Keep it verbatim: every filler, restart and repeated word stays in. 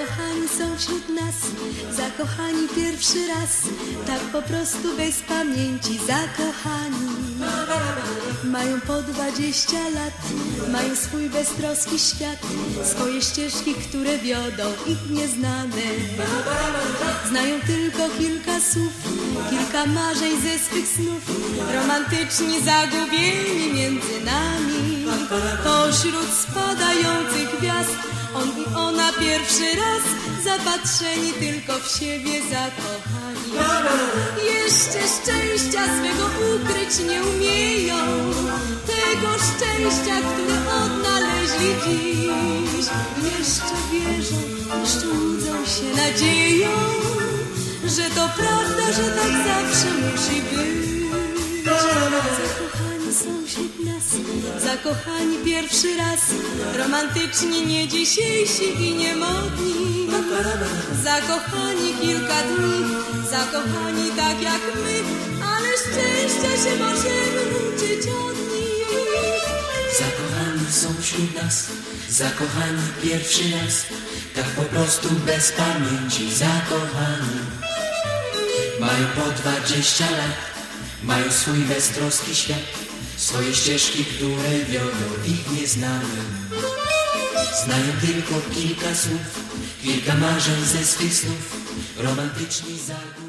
Zakochani są wśród nas, zakochani pierwszy raz, tak po prostu bez pamięci zakochani. Mają po dwadzieścia lat, mają swój beztroski świat, swoje ścieżki, które wiodą ich nieznane. Znają tylko kilka słów, kilka marzeń ze swych snów, romantyczni, zagubieni między nami. Pośród spadających gwiazd, on i ona pierwszy raz, zapatrzeni tylko w siebie, zakochani. Jeszcze szczęścia swego ukryć nie umieją, tego szczęścia, które odnaleźli dziś. Jeszcze wierzą, jeszcze łudzą się nadzieją, że to prawda, że tak zawsze musi być. Zakochani są wśród nas, zakochani pierwszy raz, romantyczni, nie dzisiejsi i nie modni. Zakochani kilka dni, zakochani tak jak my, ale szczęścia się możemy uczyć od nich. Zakochani są wśród nas, zakochani pierwszy raz, tak po prostu bez pamięci zakochani. Mają po dwadzieścia lat, mają swój beztroski świat, swoje ścieżki, które wiodą ich nieznanym. Znają tylko kilka słów, kilka marzeń ze swych snów, romantyczni zagubieni.